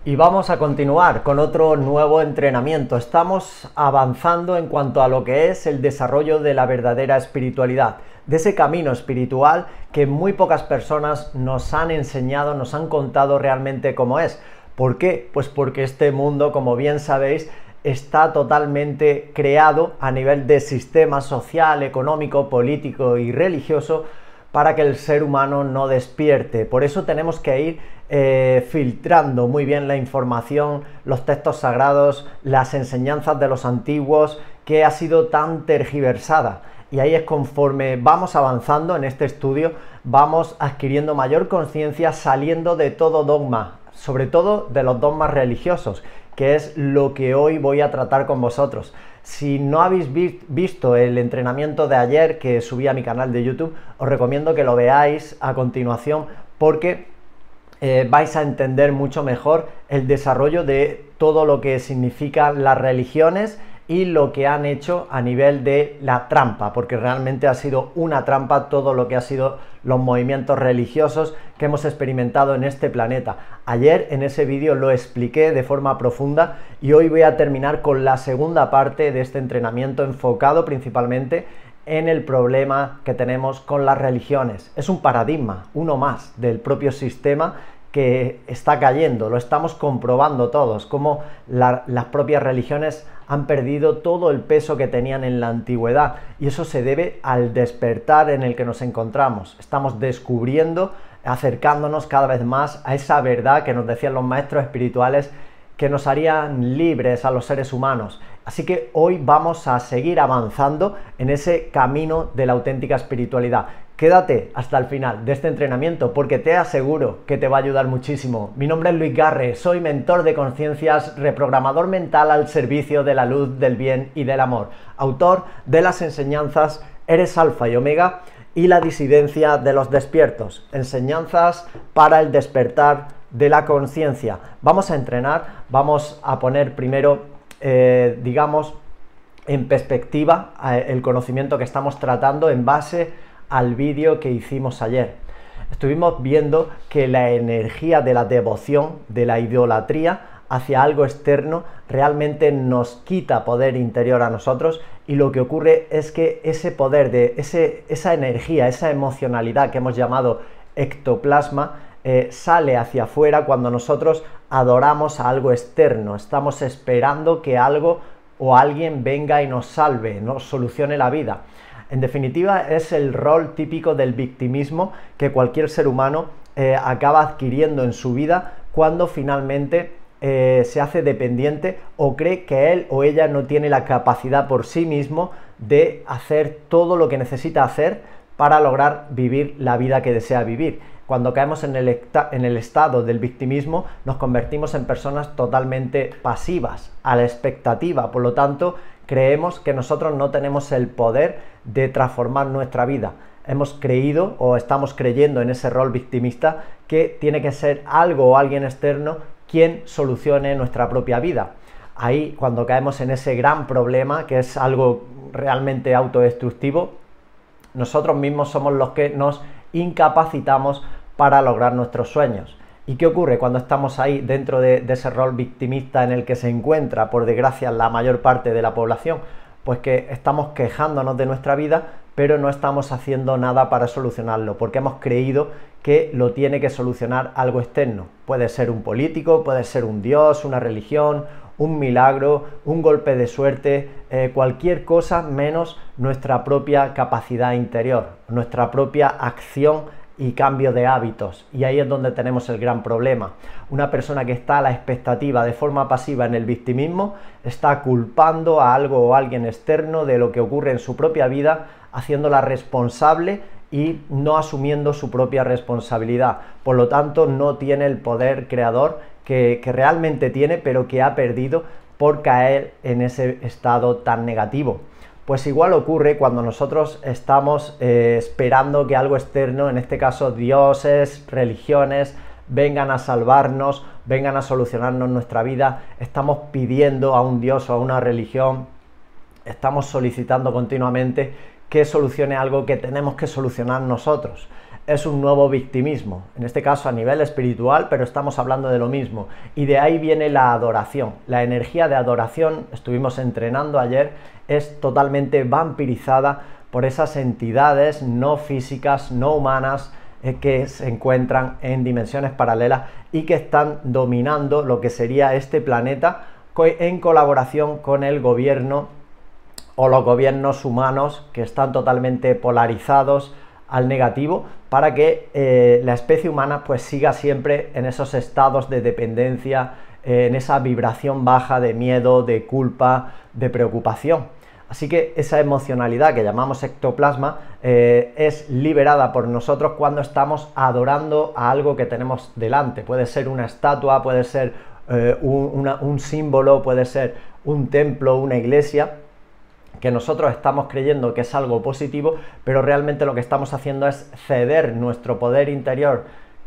Y vamos a continuar con otro nuevo entrenamiento. Estamos avanzando en cuanto a lo que es el desarrollo de la verdadera espiritualidad, de ese camino espiritual que muy pocas personas nos han enseñado, nos han contado realmente cómo es. ¿Por qué? Pues porque este mundo, como bien sabéis, está totalmente creado a nivel de sistema social, económico, político y religioso para que el ser humano no despierte. Por eso tenemos que ir filtrando muy bien la información, los textos sagrados, las enseñanzas de los antiguos, que ha sido tan tergiversada. Y ahí es conforme vamos avanzando en este estudio, vamos adquiriendo mayor conciencia, saliendo de todo dogma, sobre todo de los dogmas religiosos, que es lo que hoy voy a tratar con vosotros. Si no habéis visto el entrenamiento de ayer que subí a mi canal de YouTube, os recomiendo que lo veáis a continuación porque vais a entender mucho mejor el desarrollo de todo lo que significan las religiones y lo que han hecho a nivel de la trampa, porque realmente ha sido una trampa todo lo que ha sido los movimientos religiosos que hemos experimentado en este planeta. Ayer en ese vídeo lo expliqué de forma profunda y hoy voy a terminar con la segunda parte de este entrenamiento enfocado principalmente en el problema que tenemos con las religiones. Es un paradigma, uno más del propio sistema que está cayendo, lo estamos comprobando todos, como las propias religiones han perdido todo el peso que tenían en la antigüedad y eso se debe al despertar en el que nos encontramos. Estamos descubriendo, acercándonos cada vez más a esa verdad que nos decían los maestros espirituales que nos harían libres a los seres humanos. Así que hoy vamos a seguir avanzando en ese camino de la auténtica espiritualidad. Quédate hasta el final de este entrenamiento porque te aseguro que te va a ayudar muchísimo. Mi nombre es Luis Garre, soy mentor de conciencias, reprogramador mental al servicio de la luz, del bien y del amor, autor de las enseñanzas Eres Alfa y Omega y la disidencia de los despiertos, enseñanzas para el despertar de la conciencia. Vamos a entrenar, vamos a poner primero, digamos, en perspectiva el conocimiento que estamos tratando en base al vídeo que hicimos ayer. Estuvimos viendo que la energía de la devoción, de la idolatría hacia algo externo, realmente nos quita poder interior a nosotros y lo que ocurre es que ese poder, esa energía, esa emocionalidad que hemos llamado ectoplasma, sale hacia afuera cuando nosotros adoramos a algo externo. Estamos esperando que algo o alguien venga y nos salve, nos solucione la vida. En definitiva, es el rol típico del victimismo que cualquier ser humano acaba adquiriendo en su vida cuando finalmente se hace dependiente o cree que él o ella no tiene la capacidad por sí mismo de hacer todo lo que necesita hacer para lograr vivir la vida que desea vivir. Cuando caemos en el estado del victimismo, nos convertimos en personas totalmente pasivas, a la expectativa. Por lo tanto, creemos que nosotros no tenemos el poder de transformar nuestra vida. Hemos creído o estamos creyendo en ese rol victimista que tiene que ser algo o alguien externo quien solucione nuestra propia vida. Ahí, cuando caemos en ese gran problema, que es algo realmente autodestructivo, nosotros mismos somos los que nos incapacitamos para lograr nuestros sueños. ¿Y qué ocurre cuando estamos ahí dentro de ese rol victimista en el que se encuentra, por desgracia, la mayor parte de la población? Pues que estamos quejándonos de nuestra vida, pero no estamos haciendo nada para solucionarlo, porque hemos creído que lo tiene que solucionar algo externo. Puede ser un político, puede ser un dios, una religión, un milagro, un golpe de suerte, cualquier cosa menos nuestra propia capacidad interior, nuestra propia acción y cambio de hábitos. Y ahí es donde tenemos el gran problema. Una persona que está a la expectativa de forma pasiva en el victimismo está culpando a algo o a alguien externo de lo que ocurre en su propia vida, haciéndola responsable y no asumiendo su propia responsabilidad. Por lo tanto, no tiene el poder creador que realmente tiene, pero que ha perdido por caer en ese estado tan negativo. Pues igual ocurre cuando nosotros estamos esperando que algo externo, en este caso dioses, religiones, vengan a salvarnos, vengan a solucionarnos nuestra vida. Estamos pidiendo a un dios o a una religión, estamos solicitando continuamente que solucione algo que tenemos que solucionar nosotros. es un nuevo victimismo, en este caso a nivel espiritual, pero estamos hablando de lo mismo. Y de ahí viene la adoración. La energía de adoración, estuvimos entrenando ayer, es totalmente vampirizada por esas entidades no físicas, no humanas, que se encuentran en dimensiones paralelas y que están dominando lo que sería este planeta en colaboración con el gobierno o los gobiernos humanos, que están totalmente polarizados al negativo, para que la especie humana pues siga siempre en esos estados de dependencia, en esa vibración baja de miedo, de culpa, de preocupación. Así que esa emocionalidad que llamamos ectoplasma es liberada por nosotros cuando estamos adorando a algo que tenemos delante. Puede ser una estatua, puede ser un símbolo, puede ser un templo, una iglesia, que nosotros estamos creyendo que es algo positivo, pero realmente lo que estamos haciendo es ceder nuestro poder interior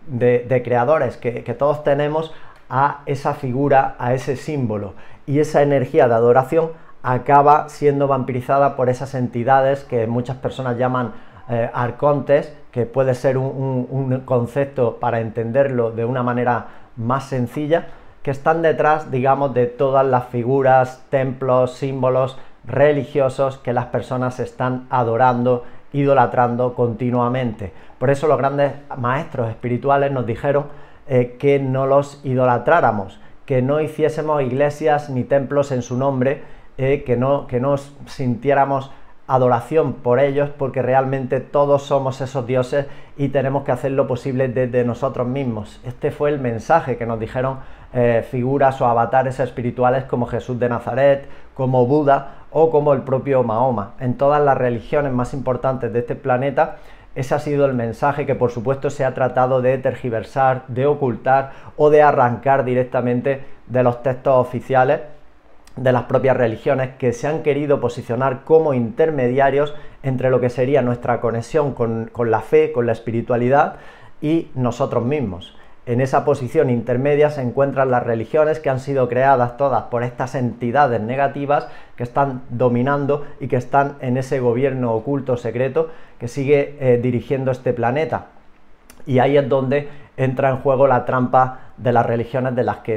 de creadores que todos tenemos a esa figura, a ese símbolo, y esa energía de adoración acaba siendo vampirizada por esas entidades que muchas personas llaman arcontes, que puede ser un concepto para entenderlo de una manera más sencilla, que están detrás, digamos, de todas las figuras, templos, símbolos religiosos que las personas están adorando, idolatrando continuamente. Por eso los grandes maestros espirituales nos dijeron que no los idolatráramos, que no hiciésemos iglesias ni templos en su nombre, que no sintiéramos adoración por ellos, porque realmente todos somos esos dioses y tenemos que hacer lo posible desde nosotros mismos. Este fue el mensaje que nos dijeron figuras o avatares espirituales como Jesús de Nazaret, como Buda o como el propio Mahoma. En todas las religiones más importantes de este planeta, ese ha sido el mensaje, que por supuesto se ha tratado de tergiversar, de ocultar o de arrancar directamente de los textos oficiales de las propias religiones, que se han querido posicionar como intermediarios entre lo que sería nuestra conexión con la fe, con la espiritualidad y nosotros mismos. En esa posición intermedia se encuentran las religiones, que han sido creadas todas por estas entidades negativas que están dominando y que están en ese gobierno oculto secreto que sigue dirigiendo este planeta. Y ahí es donde entra en juego la trampa de las religiones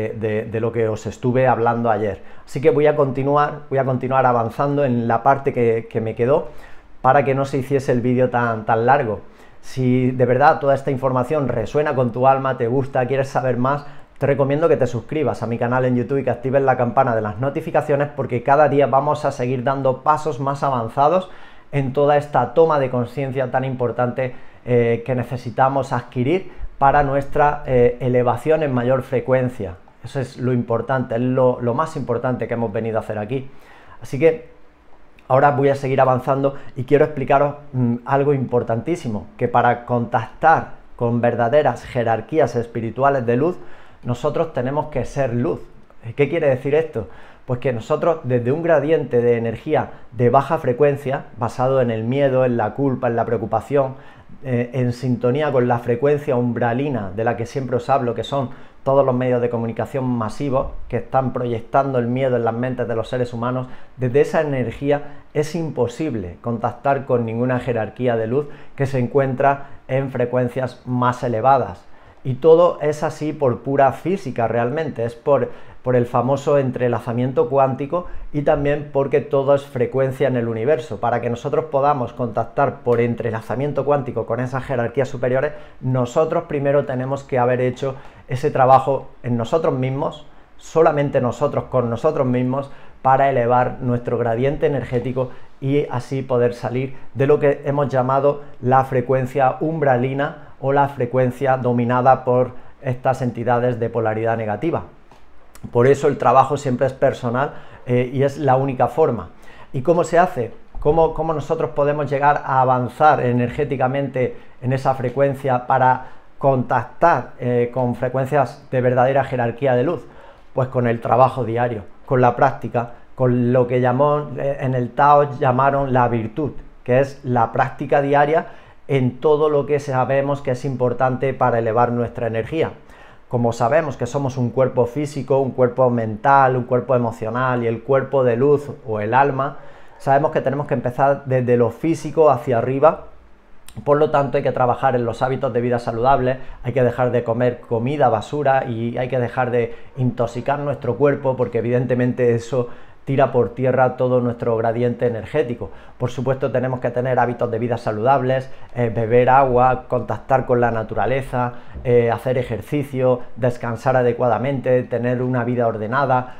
de lo que os estuve hablando ayer. Así que voy a continuar avanzando en la parte que me quedó, para que no se hiciese el vídeo tan largo. Si de verdad toda esta información resuena con tu alma, te gusta, quieres saber más, te recomiendo que te suscribas a mi canal en YouTube y que actives la campana de las notificaciones, porque cada día vamos a seguir dando pasos más avanzados en toda esta toma de conciencia tan importante que necesitamos adquirir para nuestra elevación en mayor frecuencia. Eso es lo importante, es lo más importante que hemos venido a hacer aquí. Así que ahora voy a seguir avanzando y quiero explicaros algo importantísimo, que para contactar con verdaderas jerarquías espirituales de luz, nosotros tenemos que ser luz. ¿Qué quiere decir esto? Pues que nosotros, desde un gradiente de energía de baja frecuencia, basado en el miedo, en la culpa, en la preocupación, en sintonía con la frecuencia umbralina de la que siempre os hablo, que son todos los medios de comunicación masivos que están proyectando el miedo en las mentes de los seres humanos, desde esa energía es imposible contactar con ninguna jerarquía de luz que se encuentra en frecuencias más elevadas. Y todo es así por pura física realmente, es por el famoso entrelazamiento cuántico, y también porque todo es frecuencia en el universo. Para que nosotros podamos contactar por entrelazamiento cuántico con esas jerarquías superiores, nosotros primero tenemos que haber hecho ese trabajo en nosotros mismos, solamente nosotros con nosotros mismos, para elevar nuestro gradiente energético y así poder salir de lo que hemos llamado la frecuencia umbralina o la frecuencia dominada por estas entidades de polaridad negativa. Por eso el trabajo siempre es personal y es la única forma. ¿Y cómo se hace? ¿Cómo nosotros podemos llegar a avanzar energéticamente en esa frecuencia para contactar con frecuencias de verdadera jerarquía de luz? Pues con el trabajo diario, con la práctica, con lo que en el Tao llamaron la virtud, que es la práctica diaria en todo lo que sabemos que es importante para elevar nuestra energía. Como sabemos que somos un cuerpo físico, un cuerpo mental, un cuerpo emocional y el cuerpo de luz o el alma, sabemos que tenemos que empezar desde lo físico hacia arriba Por lo tanto, hay que trabajar en los hábitos de vida saludables, hay que dejar de comer comida basura y hay que dejar de intoxicar nuestro cuerpo, porque evidentemente eso tira por tierra todo nuestro gradiente energético. Por supuesto, tenemos que tener hábitos de vida saludables, beber agua, contactar con la naturaleza, hacer ejercicio, descansar adecuadamente, tener una vida ordenada,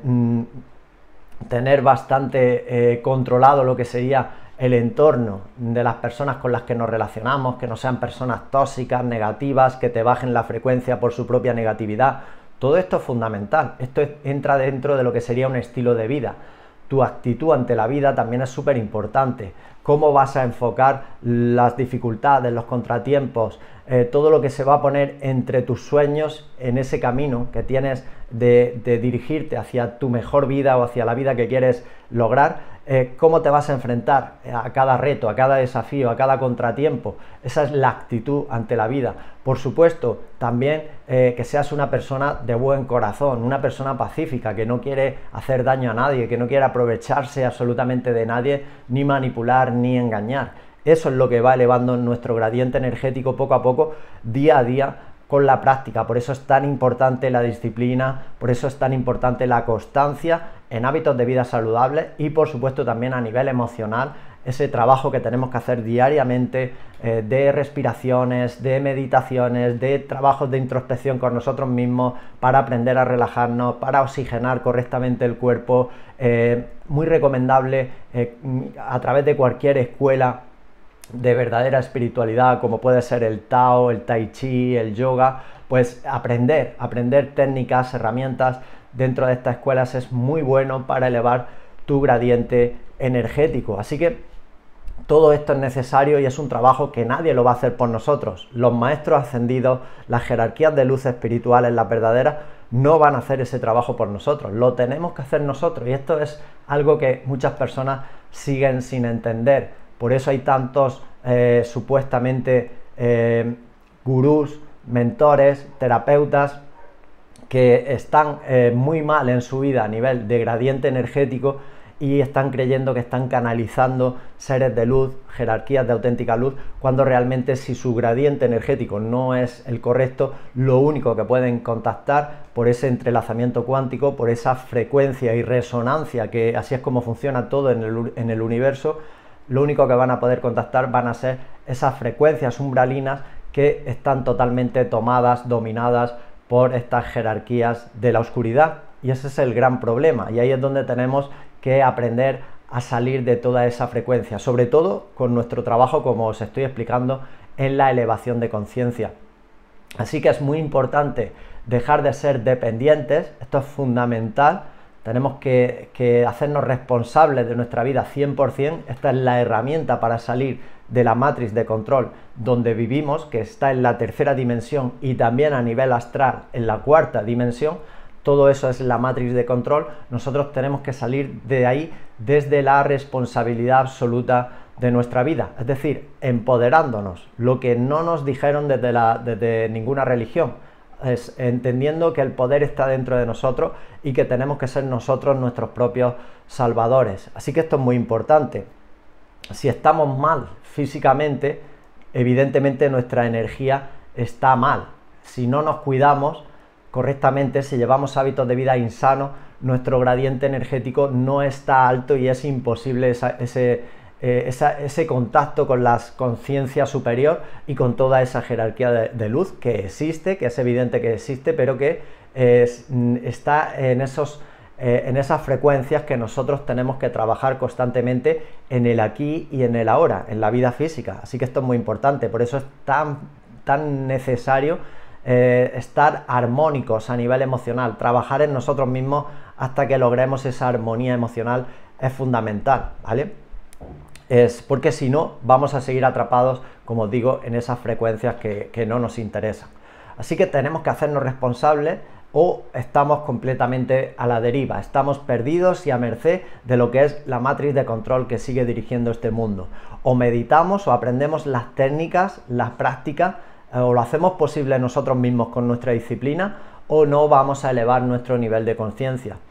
tener bastante controlado lo que sería el entorno de las personas con las que nos relacionamos, que no sean personas tóxicas, negativas, que te bajen la frecuencia por su propia negatividad. Todo esto es fundamental, esto entra dentro de lo que sería un estilo de vida. Tu actitud ante la vida también es súper importante. Cómo vas a enfocar las dificultades, los contratiempos, todo lo que se va a poner entre tus sueños en ese camino que tienes de dirigirte hacia tu mejor vida o hacia la vida que quieres lograr. Cómo te vas a enfrentar a cada reto, a cada desafío, a cada contratiempo. Esa es la actitud ante la vida. Por supuesto, también que seas una persona de buen corazón, una persona pacífica, que no quiere hacer daño a nadie, que no quiere aprovecharse absolutamente de nadie, ni manipular, ni engañar. Eso es lo que va elevando nuestro gradiente energético poco a poco, día a día, con la práctica. Por eso es tan importante la disciplina, por eso es tan importante la constancia en hábitos de vida saludables y por supuesto también a nivel emocional, ese trabajo que tenemos que hacer diariamente de respiraciones, de meditaciones, de trabajos de introspección con nosotros mismos para aprender a relajarnos, para oxigenar correctamente el cuerpo. Muy recomendable a través de cualquier escuela de verdadera espiritualidad, como puede ser el Tao, el Tai Chi, el yoga, pues aprender técnicas, herramientas dentro de estas escuelas es muy bueno para elevar tu gradiente energético. Así que todo esto es necesario y es un trabajo que nadie lo va a hacer por nosotros. Los maestros ascendidos, las jerarquías de luz espirituales, las verdaderas, no van a hacer ese trabajo por nosotros. Lo tenemos que hacer nosotros y esto es algo que muchas personas siguen sin entender. Por eso hay tantos supuestamente gurús, mentores, terapeutas que están muy mal en su vida a nivel de gradiente energético y están creyendo que están canalizando seres de luz, jerarquías de auténtica luz, cuando realmente si su gradiente energético no es el correcto, lo único que pueden contactar por ese entrelazamiento cuántico, por esa frecuencia y resonancia, que así es como funciona todo en el universo, lo único que van a poder contactar van a ser esas frecuencias umbralinas que están totalmente tomadas, dominadas por estas jerarquías de la oscuridad. Y ese es el gran problema, y ahí es donde tenemos que aprender a salir de toda esa frecuencia, sobre todo con nuestro trabajo, como os estoy explicando, en la elevación de conciencia. Así que es muy importante dejar de ser dependientes, esto es fundamental. Tenemos que hacernos responsables de nuestra vida 100%. Esta es la herramienta para salir de la matriz de control donde vivimos, que está en la tercera dimensión y también a nivel astral en la cuarta dimensión. Todo eso es la matriz de control. Nosotros tenemos que salir de ahí desde la responsabilidad absoluta de nuestra vida, es decir, empoderándonos, lo que no nos dijeron desde ninguna religión. Es entendiendo que el poder está dentro de nosotros y que tenemos que ser nosotros nuestros propios salvadores. Así que esto es muy importante. Si estamos mal físicamente, evidentemente nuestra energía está mal. Si no nos cuidamos correctamente, si llevamos hábitos de vida insanos, nuestro gradiente energético no está alto y es imposible ese contacto con la conciencia superior y con toda esa jerarquía de luz que existe, que es evidente que existe, pero que está en esas frecuencias que nosotros tenemos que trabajar constantemente en el aquí y en el ahora, en la vida física. Así que esto es muy importante, por eso es tan necesario estar armónicos a nivel emocional, trabajar en nosotros mismos hasta que logremos esa armonía emocional es fundamental, ¿vale? Es porque si no vamos a seguir atrapados, como os digo, en esas frecuencias que no nos interesan. Así que tenemos que hacernos responsables o estamos completamente a la deriva, estamos perdidos y a merced de lo que es la matriz de control que sigue dirigiendo este mundo. O meditamos o aprendemos las técnicas, las prácticas, o lo hacemos posible nosotros mismos con nuestra disciplina, o no vamos a elevar nuestro nivel de conciencia.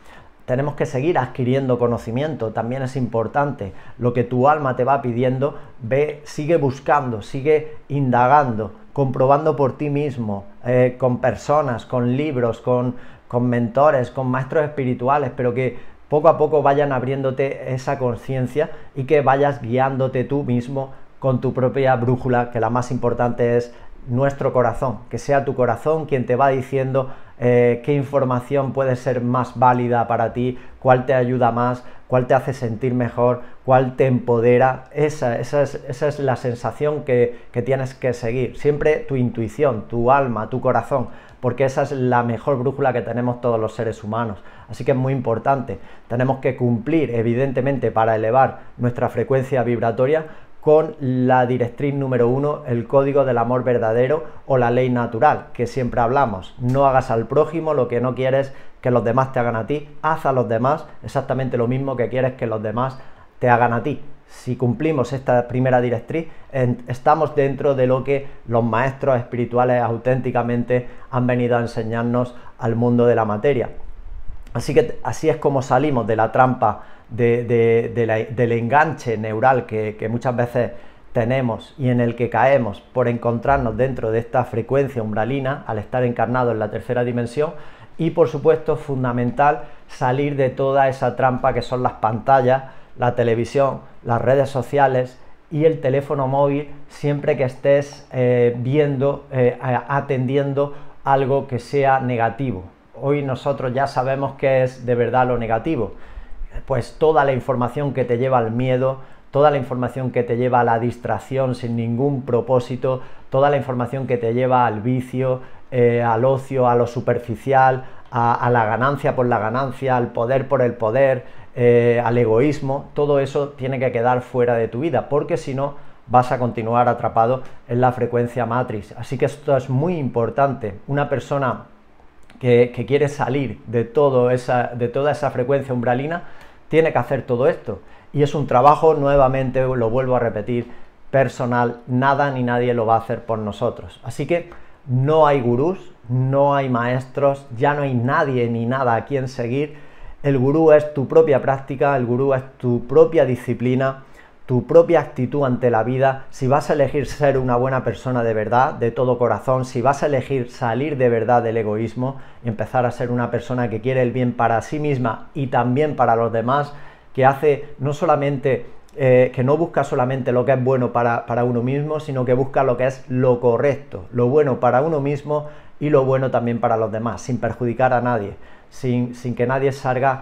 tenemos que seguir adquiriendo conocimiento, también es importante. Lo que tu alma te va pidiendo, sigue buscando, sigue indagando, comprobando por ti mismo, con personas, con libros, con mentores, con maestros espirituales, pero que poco a poco vayan abriéndote esa conciencia y que vayas guiándote tú mismo con tu propia brújula, que la más importante es nuestro corazón, que sea tu corazón quien te va diciendo qué información puede ser más válida para ti, cuál te ayuda más, cuál te hace sentir mejor, cuál te empodera. Esa es la sensación que tienes que seguir, siempre tu intuición, tu alma, tu corazón, porque esa es la mejor brújula que tenemos todos los seres humanos. Así que es muy importante, tenemos que cumplir evidentemente para elevar nuestra frecuencia vibratoria con la directriz número 1, el código del amor verdadero o la ley natural, que siempre hablamos. No hagas al prójimo lo que no quieres que los demás te hagan a ti, haz a los demás exactamente lo mismo que quieres que los demás te hagan a ti. Si cumplimos esta primera directriz, estamos dentro de lo que los maestros espirituales auténticamente han venido a enseñarnos al mundo de la materia. Así es como salimos de la trampa del enganche neural que muchas veces tenemos y en el que caemos por encontrarnos dentro de esta frecuencia umbralina al estar encarnado en la tercera dimensión. Y por supuesto fundamental salir de toda esa trampa que son las pantallas, la televisión, las redes sociales y el teléfono móvil, siempre que estés atendiendo algo que sea negativo. Hoy nosotros ya sabemos qué es de verdad lo negativo, pues toda la información que te lleva al miedo, toda la información que te lleva a la distracción sin ningún propósito, toda la información que te lleva al vicio, al ocio, a lo superficial, a la ganancia por la ganancia, al poder por el poder, al egoísmo. Todo eso tiene que quedar fuera de tu vida, porque si no vas a continuar atrapado en la frecuencia matrix. Así que esto es muy importante. Una persona que quiere salir de toda esa frecuencia umbralina tiene que hacer todo esto, y es un trabajo, nuevamente lo vuelvo a repetir, personal. Nada ni nadie lo va a hacer por nosotros. Así que no hay gurús, no hay maestros, ya no hay nadie ni nada a quien seguir. El gurú es tu propia práctica, el gurú es tu propia disciplina, tu propia actitud ante la vida. Si vas a elegir ser una buena persona de verdad, de todo corazón, si vas a elegir salir de verdad del egoísmo y empezar a ser una persona que quiere el bien para sí misma y también para los demás, que hace no solamente, que no busca solamente lo que es bueno para uno mismo, sino que busca lo que es lo correcto, lo bueno para uno mismo y lo bueno también para los demás, sin perjudicar a nadie, sin que nadie salga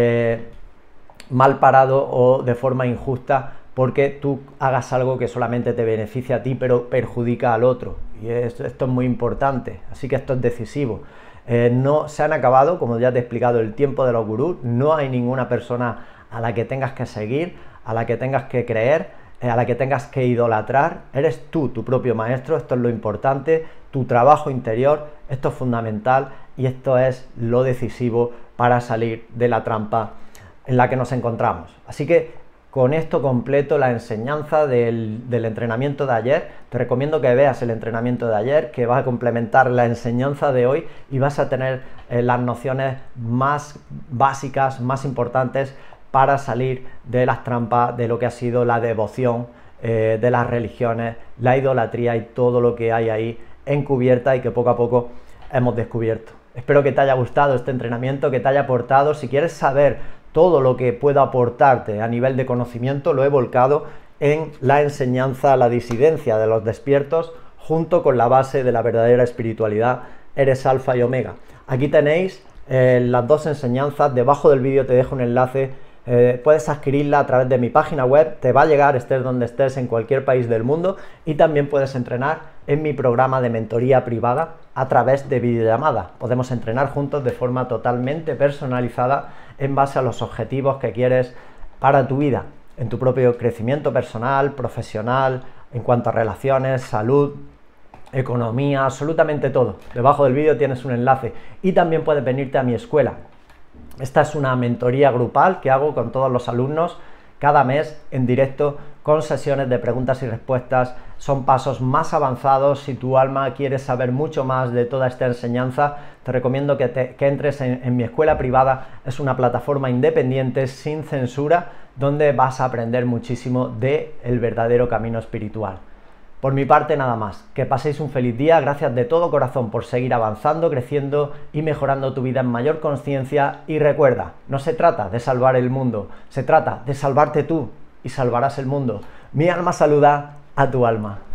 mal parado o de forma injusta porque tú hagas algo que solamente te beneficia a ti pero perjudica al otro. Y esto es muy importante, así que esto es decisivo. No se han acabado, como ya te he explicado, el tiempo de los gurús. No hay ninguna persona a la que tengas que seguir, a la que tengas que creer, a la que tengas que idolatrar. Eres tú, tu propio maestro. Esto es lo importante, tu trabajo interior. Esto es fundamental y esto es lo decisivo para salir de la trampa en la que nos encontramos. Así que con esto completo la enseñanza del entrenamiento de ayer. Te recomiendo que veas el entrenamiento de ayer, que va a complementar la enseñanza de hoy y vas a tener las nociones más básicas, más importantes para salir de las trampas de lo que ha sido la devoción, de las religiones, la idolatría y todo lo que hay ahí encubierta y que poco a poco hemos descubierto. Espero que te haya gustado este entrenamiento, que te haya aportado. Si quieres saber todo lo que puedo aportarte a nivel de conocimiento, lo he volcado en la enseñanza a la disidencia de los despiertos, junto con la base de la verdadera espiritualidad, eres alfa y omega. Aquí tenéis las dos enseñanzas. Debajo del vídeo te dejo un enlace, puedes adquirirla a través de mi página web, te va a llegar estés donde estés en cualquier país del mundo, y también puedes entrenar en mi programa de mentoría privada a través de videollamada. Podemos entrenar juntos de forma totalmente personalizada en base a los objetivos que quieres para tu vida, en tu propio crecimiento personal, profesional, en cuanto a relaciones, salud, economía, absolutamente todo. Debajo del vídeo tienes un enlace y también puedes venirte a mi escuela. Esta es una mentoría grupal que hago con todos los alumnos cada mes en directo con sesiones de preguntas y respuestas. Son pasos más avanzados. Si tu alma quiere saber mucho más de toda esta enseñanza, te recomiendo que entres en mi escuela privada. Es una plataforma independiente, sin censura, donde vas a aprender muchísimo del verdadero camino espiritual. Por mi parte, nada más. Que paséis un feliz día. Gracias de todo corazón por seguir avanzando, creciendo y mejorando tu vida en mayor conciencia. Y recuerda, no se trata de salvar el mundo, se trata de salvarte tú y salvarás el mundo. Mi alma saluda a tu alma.